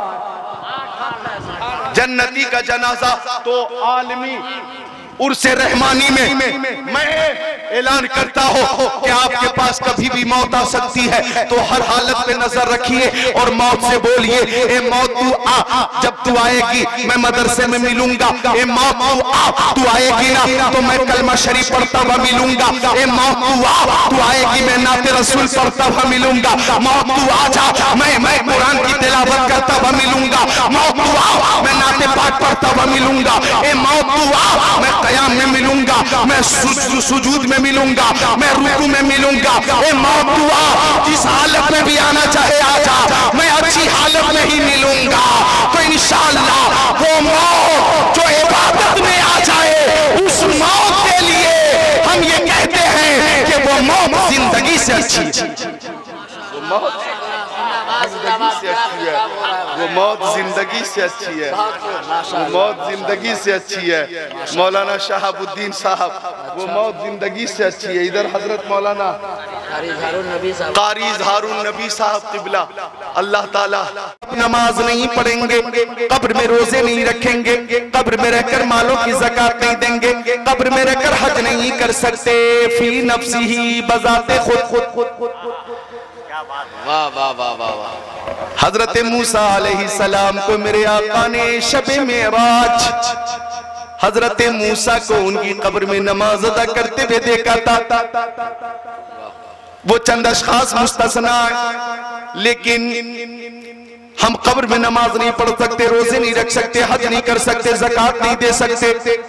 जन्नती का जनाजा। तो आलमी उर्से रहमानी में मैं ऐलान करता हूं कि आपके पास कभी भी मौत आ सकती है, तो हर हालत में नजर रखिए और मौत से बोलिए, ए मौत तू आ, जब तू आएगी मैं मदरसे में मिलूंगा। ए मौत तू आ, तू आएगी ना तो मैं कलमा शरीफ पढ़ता हुआ मिलूंगा। ए मौत तू आ, तू आएगी मैं नाते रसूल पढ़ता हुआ मिलूंगा। मौत तू आ जा, मैं कुरान की तिलावत करता हुआ मिलूंगा। मौत तू आ, मैं नाते पाक पढ़ता हुआ मिलूंगा। ए मौत तू आ, मैं कयाम में मिलूंगा, मैं सुजूद में मिलूंगा, मैं रुकू में मिलूंगा। ए मौत तू आ, जिस हालत में भी आना चाहे आ जा, मैं अच्छी हालत में ही मिलूंगा। तो इंशाअल्लाह वो मौत जो इबादत में आ जाए, उस मौत के लिए हम ये कहते हैं कि वो मौत जिंदगी से अच्छी है। से अच्छी है, वो मौत जिंदगी से अच्छी है, वो मौत जिंदगी से अच्छी है। मौलाना शहाबुद्दीन साहब, वो मौत जिंदगी से अच्छी है। इधर हजरत मौलाना कारी इजहारुन नबी साहब किबला, अल्लाह ताला नमाज नहीं पढ़ेंगे, कब्र में रोजे नहीं रखेंगे, कब्र में रहकर मालों की ज़कात नहीं देंगे, कब्र में रहकर हज नहीं कर सकते। फी नफ्सिही बजाते खुद। वाह वाह वाह वाह वाह। हजरत मूसा अलैहिस्सलाम को मेरे आका ने शबे मेराज हजरत मूसा को उनकी कब्र में नमाज अदा करते हुए देखा था। वो चंद अशखास मुस्तस्ना, लेकिन हम कब्र में नमाज नहीं पढ़ सकते, रोजे नहीं रख सकते, हज नहीं कर सकते, ज़कात नहीं दे सकते।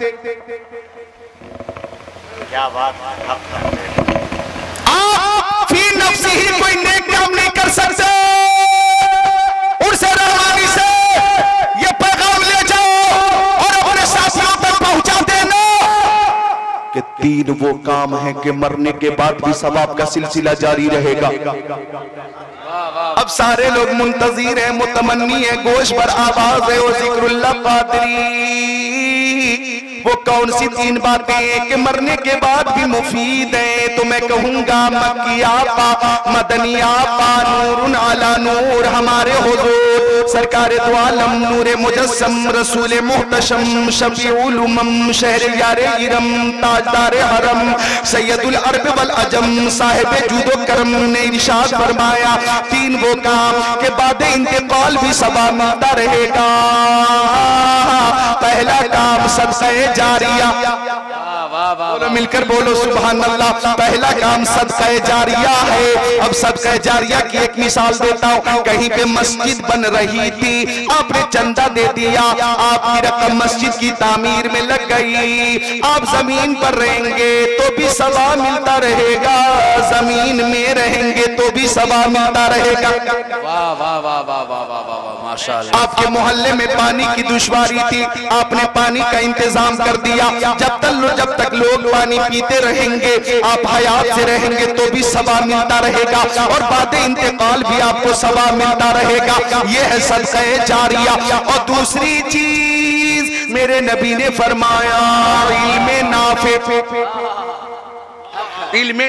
क्या बात है। आप फी नफ्सिही कोई नेक काम नहीं कर सकते। उनसे रहमानी से ये पैगाम ले जाओ और अपने साथियों तक पहुंचा देना कि तीन वो काम है कि मरने के बाद भी सवाब का सिलसिला जारी रहेगा। अब सारे लोग मुंतजीर हैं, मुतमन्नी है, गोश पर आवाज है, वो जिक्रुल्लाह कादरी। वो कौन सी तीन बातें कि मरने के बाद भी मुफीद है? तो मैं कहूंगा मक्की आपा, मदनी आपा, नूरुन अला नूर, हमारे हुजूर सरकार दो आलम, नूरे मुजस्सम, रसूल मुहतशम, शफीउल उमम, शहर यारे इरम, ताजदार हरम, सैयदुल अरब वल अजम, साहिब जूदो करम ने इरशाद फरमाया तीन वो काम के बाद इंतकाल भी सवा मिलता रहेगा। पहला काम सदक़े जारिया, मिलकर बोलो सुभान अल्लाह। पहला काम सदक़े जारिया है। अब सदक़े जारिया की एक मिसाल देता हूँ। कहीं पे मस्जिद बन रही थी, आपने चंदा दे दिया, आपकी रकम मस्जिद की तामीर में लग गई। आप जमीन पर रहेंगे तो भी सवा मिलता रहेगा, जमीन में रहेंगे तो भी सवा मिलता रहेगा। वाह वाह वाह वाह वाह वाह वाह माशाअल्लाह। आपके मोहल्ले में पानी की दुश्वारी थी, आपने पानी का इंतजाम कर दिया। जब तक लोग पानी पीते रहेंगे, आप हयात से रहेंगे तो भी सवा मिलता रहेगा, और बाद इंतकाल भी आपको सवा मिलता रहेगा। यह है सदक़े जारिया। और दूसरी चीज मेरे नबी ने फरमाया इल्मे नाफे, इल्मे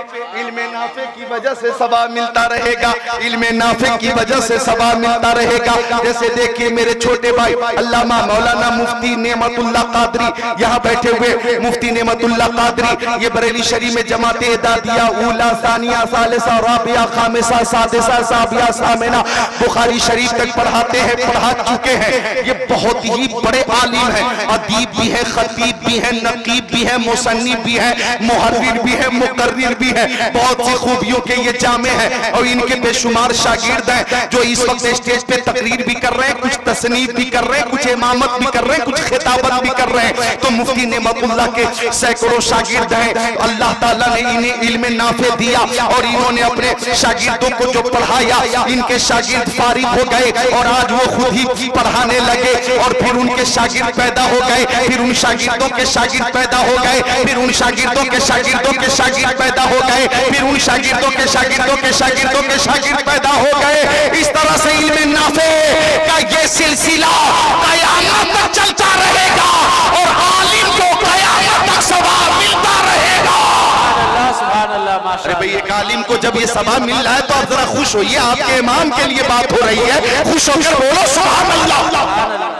नाफे की वजह से सवा मिलता रहेगा, इल्मे नाफे की वजह से सवा मिलता रहेगा। जैसे देखिए मेरे छोटे भाई अल्लामा मौलाना मुफ्ती नेमतुल्लाह कादरी यहाँ बैठे हुए, मुफ्ती नेमतुल्लाह कादरी, ये बरेली शरीफ में जमाते दादिया ऊला सानिया सालिसा राबिया खामिसा सादिसा साबिया सामिना बुखारी शरीफ तक पढ़ाते हैं, पढ़ा चुके हैं। ये बहुत ही बड़े आलिम हैं, अदीब भी है, खतीब भी है, नकीब भी है, मुसन्निफ भी है, मुहर्रिर भी है, मुकर्रिर भी है। बहुत सी खूबियों के ये जामे हैं, और इनके बेशुमार शागिर्द हैं जो इस वक्त स्टेज पे तकरीर भी कर रहे हैं, कुछ तसनीफ भी कर रहे हैं, कुछ इमामत भी कर रहे हैं, कुछ खिताबत भी कर रहे हैं। तो मुफ्ती नेमतुल्लाह के सैकड़ों शागिर्द हैं। अल्लाह ताला ने इन्हें इल्म नाफे दिया, और इन्होंने अपने शागिर्दों को जो पढ़ाया, इनके शागिर्द फारिग हो गए, और आज वो खुद ही पढ़ाने लगे, और फिर उनके शागिर्द पैदा हो गए, फिर उन शागिर्दों के शागिर्द पैदा हो गए, फिर उन शागिर्दों के शागिर्दों के शागिर्द पैदा हो गए, फिर उन शागिर्दों के शागिर्दों के शागिर्दों के शागिर्द पैदा हो गए। इस तरह से इल्म नाफे का ये सिलसिला क़यामत तक चलता रहेगा, और आलिम को क़यामत तक सवाब मिलता रहेगा। सुभान अल्लाह अरे भाई एक आलिम को जब ये सवाब मिल रहा है तो आप जरा खुश होइए, आपके इमाम के लिए बात हो रही है, खुश होकर बोलो सुभान अल्लाह।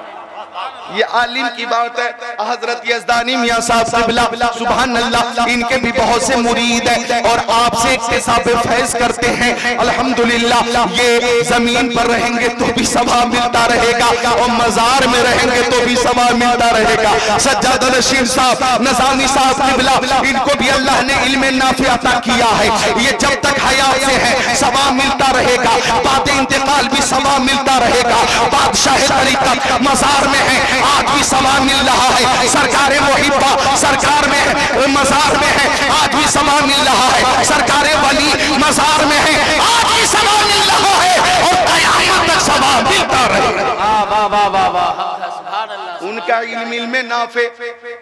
ये आलिम की बात है। हजरत यज़दानी मियां साहब क़िबला सुभान अल्लाह, इनके भी बहुत से मुरीद हैं, और आपसे इक्तिसाब फैज़ करते हैं। अल्हम्दुलिल्लाह ये जमीन पर रहेंगे तो भी सवाब मिलता रहेगा, और मजार में रहेंगे तो भी सवाब मिलता रहेगा। सज्जाद नशीर साहब, नज़ामी साहब क़िबला, इनको भी अल्लाह ने इल्म नाफे अता किया है। ये जब तक हयात से है सवाब मिलता रहेगा, बाद इंतकाल भी सवाब मिलता रहेगा। बादशाह तरीक़त मजार में है, आज भी सवाब मिल रहा है। सरकारे मुहिब्बा सरकार में है, मजार में है, आज भी सवाब मिल रहा है। सरकारे वली मजार में है, आज भी सवाब मिल रहा है, और क़यामत तक सवाब मिलता रहेगा। वाह वाह वाह वाह वाह सुभान अल्लाह। उनका इल्म नाफे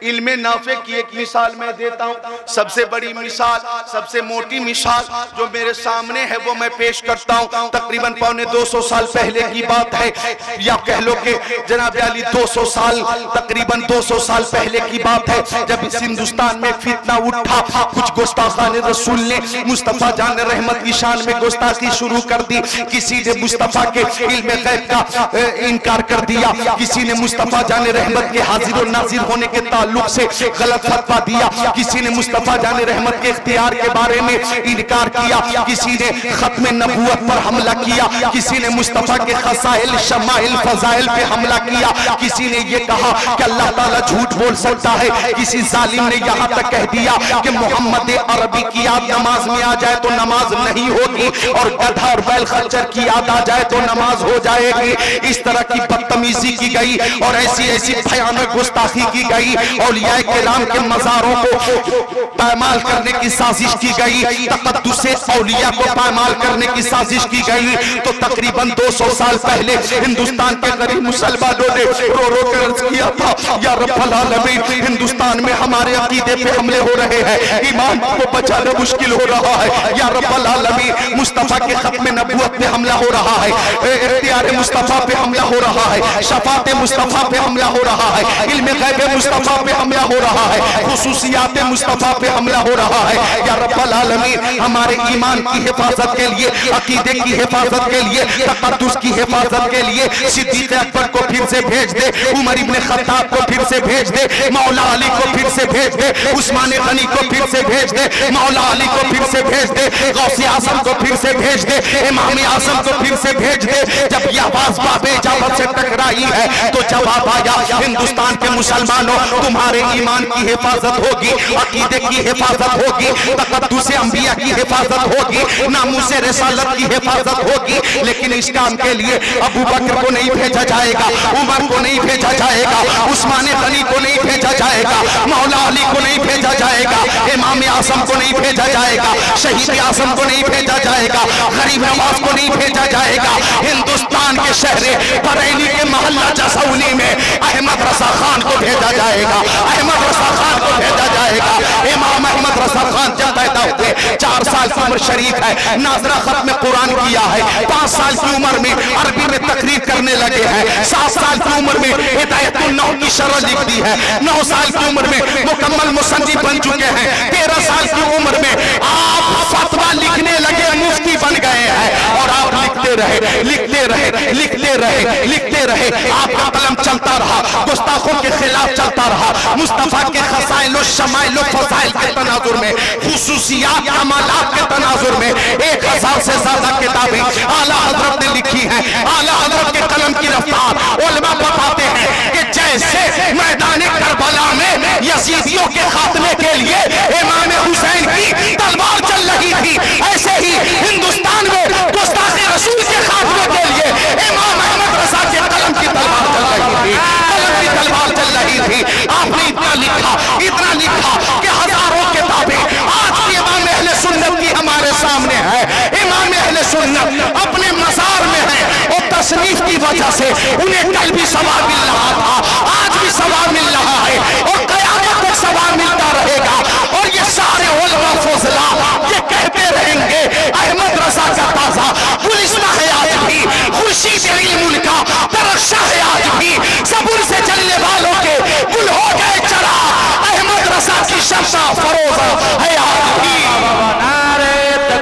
इल्मे नाफे की एक मिसाल मैं देता हूँ। सबसे बड़ी मिसाल, सबसे मोटी मिसाल जो मेरे सामने है वो मैं पेश करता हूँ। तकरीबन 250 साल पहले की बात है, या कह लो कि जनाब अली 200 साल, तकरीबन 200 साल पहले की बात है, जब इस हिंदुस्तान में फितना उठा। कुछ गुस्ताखान रसूल ने मुस्तफा जान रहमत की शान में गुस्ताखी शुरू कर दी। किसी ने मुस्तफा के इल्मे गैब का इनकार कर दिया, किसी ने मुस्तफा जान रहमत के हाजिर और नाजिर होने के ताल्लुक से गलत फतवा दिया, किसी ने मुस्तफा जान रहमत के इख्तियार के बारे में इनकार किया, किसी ने खत्म नबूवत पर हमला किया, किसी ने मुस्तफा के खसाइल शमाइल फजाइल पे हमला किया, किसी ने ये कहा कि अल्लाह ताला झूठ बोल सकता है, किसी जालिम ने यहाँ तक कह दिया कि मोहम्मद अरबी की याद नमाज में आ जाए तो नमाज नहीं होगी, और गधा और बैल खच्चर की याद आ जाए तो नमाज हो जाएगी। इस तरह की बदतमीजी की गई और ऐसी ऐसी भयानक गुस्ताखी की गई। औलिया किराम के मज़ारों को पामाल करने की साजिश की गई, तक़द्दुसे औलिया को पामाल करने की साजिश की गई। तो तकरीबन 200 साल पहले हिंदुस्तान के गरीब मुसलमानों ने रो रो कर अर्ज किया था, या रब्बल आलमीन, हिंदुस्तान में हमारे अकीदे पे हमले हो रहे हैं, ईमान को बचाना मुश्किल हो रहा है। या रब्बल आलमीन, मुस्तफा के खत्म नबूवत पे हमला हो रहा है, इख्तियार मुस्तफा पे हमला हो रहा है, शफात मुस्तफा पे हमला हो रहा है, इल्म गैब मुस्तफा पे हमला हो रहा है, खुसूसियात मुस्तफा पे हमला हो रहा है। या रब्बल आलमीन, हमारे ईमान की हिफाजत के लिए, अकीदे की हिफाजत के लिए, तक़द्दुस की हिफाजत के लिए सिद्दीक़ अकबर को फिर से भेज दे, उमर इब्न खत्ताब को फिर से भेज दे, मौला अली को फिर से भेज दे, उस्मान गनी को फिर से भेज दे, मौला अली को फिर से भेज दे, गौसे आज़म को फिर से भेज दे, इमाम आज़म को फिर से भेज दे। जब यह आवाज बाबे इजाबत से टकराई है तो जवाब आया, हिंदुस्तान के मुसलमानों, तुम्हारे ईमान की हिफाजत होगी, अकीदे की हिफाजत होगी, तक़द्दुसे अंबिया की हिफाजत होगी, नामूसे रिसालत की हिफाजत होगी। लेकिन इस काम के लिए अबू बकर को नहीं भेजा जाएगा, उमर को नहीं भेजा जाएगा, उस्मान गनी को नहीं भेजा जाएगा, मौला अली को नहीं भेजा जाएगा, इमाम आज़म को नहीं भेजा जाएगा, शहीद आज़म को नहीं भेजा जाएगा, गरीब नवाज को नहीं भेजा जाएगा। हिंदुस्तान के शहर बरेली के मोहल्ला जसौली में अहमद रजा खान को भेजा जाएगा, अहमद रजा खान को भेजा जाएगा। इमाम अहमद रजा खान जब पैदा हुए 4 साल की उम्र शरीफ है, नाज़रा खत्म कुरान किया है, 5 साल की उम्र में अरबी में तकरीर करने लगे हैं, 7 साल की उम्र में हिदायतुन नौ की शरह लिख दी है, 9 साल की उम्र में मुकम्मल मुसन्निफ बन चुके हैं, 13 साल की उम्र में आप फतवा लिखने लगे, मुफ्ती बन गए हैं। और आप लिखते रहे, लिखते रहे, लिखते रहे, लिखते रहे, आपका कलम चलता रहा, गुस्ताखों के खिलाफ चलता रहा। मुस्तफा के खसाइल शमाइल फजाइल के तनाजुर में, खुसूसियात कमालात के तनाजुर में 1000 से ज्यादा किताबें आला हजरत ने लिखी हैं। आला हजरत के कलम की रफ्तार उलमा बताते हैं कि जैसे मैदान करबला में यजीदियों के खात्मे के लिए इमाम हुसैन की तलवार चल रही थी, ऐसे ही हिंदुस्तान में गुस्ताखे रसूल के खात्मे के लिए इमाम अहमद रजा के कलम की तलवार चल रही थी, कलम की तलवार चल रही थी। आपने इतना लिखा कि हजारों किताबें आज की इमाम अहले सुन्नत की हमारे सामने है। इमाम अहले सुन्नत अपने मज़ार में है और तसनीफ की वजह से उन्हें कल भी सवाब मिल रहा था, आज भी सवाब मिल रहा है और क़यामत तक सवाब मिलता रहेगा। और ये सारे उलमा फज़ला ये कहते रहेंगे, अहमद रजा का ताज़ा गुलिस्ता है आज भी, खुर्शीद इल्मुल का तरक्शा है आज भी, सबुर से चलने वालों के गुल हो गए चरा, अहमद रजा की शम्सा फरोज़ा है आज भी। नारे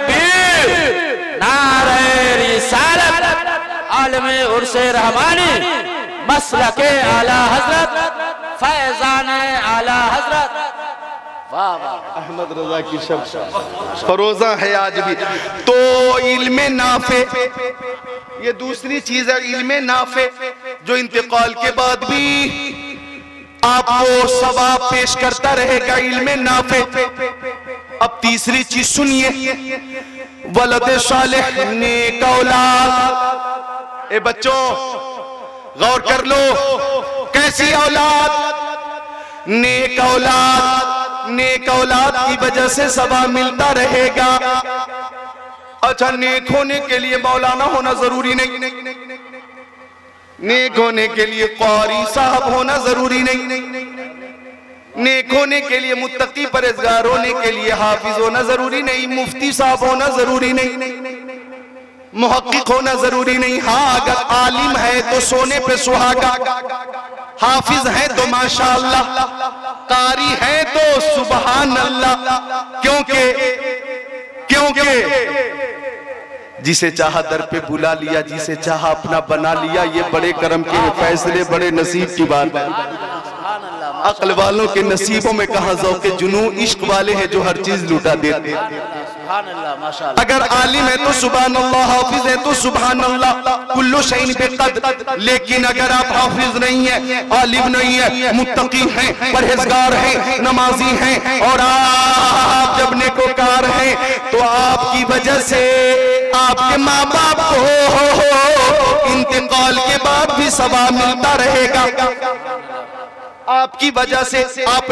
तकबीर, नारे रिसालत, आलमे उर्से रहमानी, मसलके आला हजरत, फैज़ाने आला हजरत। वाह वाह, अहमद रजा की शम्सा फरोज़ा है आज भी। तो इल्मे नाफे ये दूसरी चीज है, इल्मे नाफे जो इंतकाल के बाद भी आपको सवाब पेश करता रहेगा, इल्मे नाफे। अब तीसरी चीज सुनिए, वलद सालेह, नेक औलाद। ए बच्चों गौर कर लो, कैसी औलाद? नेक औलाद। नेक औलाद की वजह से सवाब मिलता रहेगा। अच्छा, नेक होने के लिए मौलाना होना जरूरी नहीं, नेक होने के लिए क़ारी साहब होना जरूरी नहीं, नेक होने के लिए, मुत्तकी परहेजगार होने के लिए हाफिज होना जरूरी नहीं, मुफ्ती साहब होना जरूरी नहीं, मुहक्किक होना जरूरी नहीं। हाँ, अगर आलिम है तो सोने पे सुहागा, हाफिज है तो माशाअल्लाह, कारी है तो सुबहान अल्लाह। क्योंकि जिसे चाहा दर पे बुला लिया, जिसे चाहा अपना बना लिया। ये बड़े करम के फैसले, बड़े नसीब की बात है। अक्ल वालों के नसीबों में कहा ज़ौक़े जुनू, इश्क वाले हैं जो हर चीज लुटा देते। अगर आलिम है तो सुभान अल्लाह, हाफिज है तो सुभान अल्लाह, कुल्लु शैइन बिक़द्र। लेकिन अगर आप हाफिज नहीं है, आलिम नहीं है, मुत्तकी हैं, परहेजगार हैं, नमाजी हैं, और आप जब नेकोकार हैं, तो आपकी वजह से आपके माँ बाप को इंतकाल के बाद भी सवाब मिलता रहेगा। आपकी वजह से आप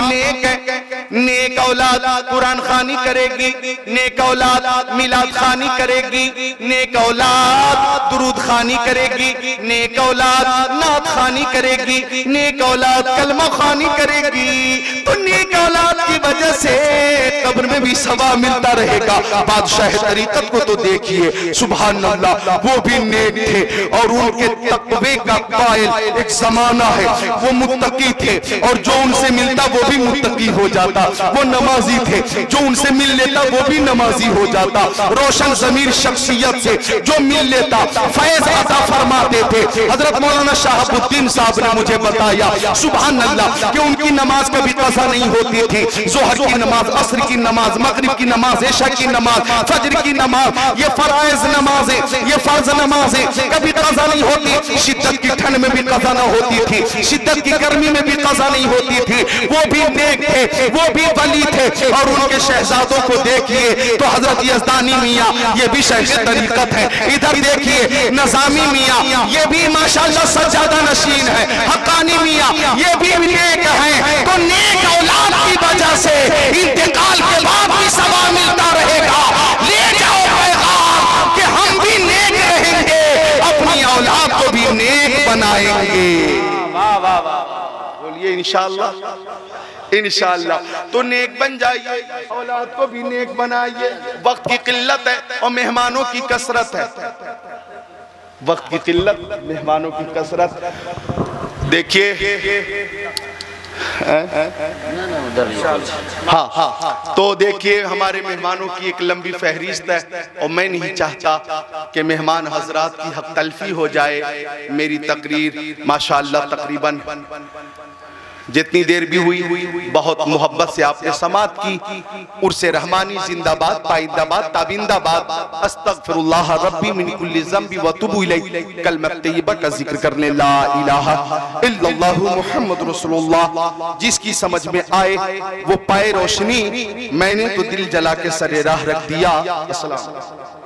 नेक औलाद कुरान खानी करेगी, नेक औलाद मिलाद खानी करेगी, नेक औलाद दुरूद खानी करेगी, नेक औलाद नात खानी करेगी, नेक औलाद कलमा खानी करेगी। तो नेक औलाद की वजह से कब्र में भी सवाब मिलता रहेगा। बादशाह तरीकत को तो देखिए, सुभान अल्लाह, वो भी नेक थे और उनके तक़वे का कायल एक जमाना है, वो मुत्तकी थे और जो उनसे मिलता वो भी मुत्तकी हो जाता। वो नमाजी थे, जो उनसे मिल लेता वो भी नमाजी हो जाता। रोशन ज़मीर शख्सियत से जो मिल लेता फैज़ अता फरमाते थे। हजरत मौलाना शहाबुद्दीन साहब ने मुझे बताया, सुभान अल्लाह, कि उनकी नमाज कभी कज़ा नहीं होती थी। ज़ोहर की नमाज, असर की नमाज, मगरिब की नमाज, इशा की नमाज, फजर की नमाज, ये फराइज नमाजें, ये फर्ज नमाजें कभी कज़ा नहीं होती। शिद्दत की ठंड में भी कज़ा न होती थी, शिद्दत की गर्मी में भी कज़ा नहीं होती थी। वो भी नेक थे, वो भी वली थे। और उनके शहजादों को देखिए तो हजरत यज़दानी मियाँ, ये भी शेख तरीकत है। इधर देखिए नज़ामी मियाँ, ये भी माशाअल्लाह सज्जादा नशीन है। हक्कानी मियाँ, ये भी नेक हैं। तो नेक औलाद की वजह से इंतकाल के बाद भी सवाब मिलता रहेगा। ले जाओ पैगाम कि हम भी नेक रहेंगे, अपनी औलाद को भी नेक बनाएंगे। वाह वाह वाह, बोलिए इंशाअल्लाह, इंशाअल्लाह। तो नेक बन जाइए, औलाद को भी नेक बनाइए। वक्त की किल्लत है और मेहमानों की कसरत है। वक्त की किल्लत, मेहमानों की कसरत। देखिए हाँ, तो देखिए हमारे मेहमानों की एक लंबी फहरिस्त है और मैं नहीं चाहता कि मेहमान हजरात की हक तलफी हो जाए। मेरी तकरीर माशाअल्लाह तकरीबन जितनी देर भी हुई बहुत मोहब्बत से आपने समात की। उर्से रहमानी जिंदाबाद, पाइंदाबाद, ताबिंदाबाद। अस्तगफिरुल्लाह रब्बी मिन कुल्ली ज़ंबी व तुबू इलैहि। कलमा तय्यबा का जिक्र करने, ला इलाहा इल्लल्लाहु मुहम्मद रसूलुल्लाह। जिसकी समझ में आए वो पाए रोशनी, मैंने तो दिल जला के सरे राह रख दिया। अस्सलाम।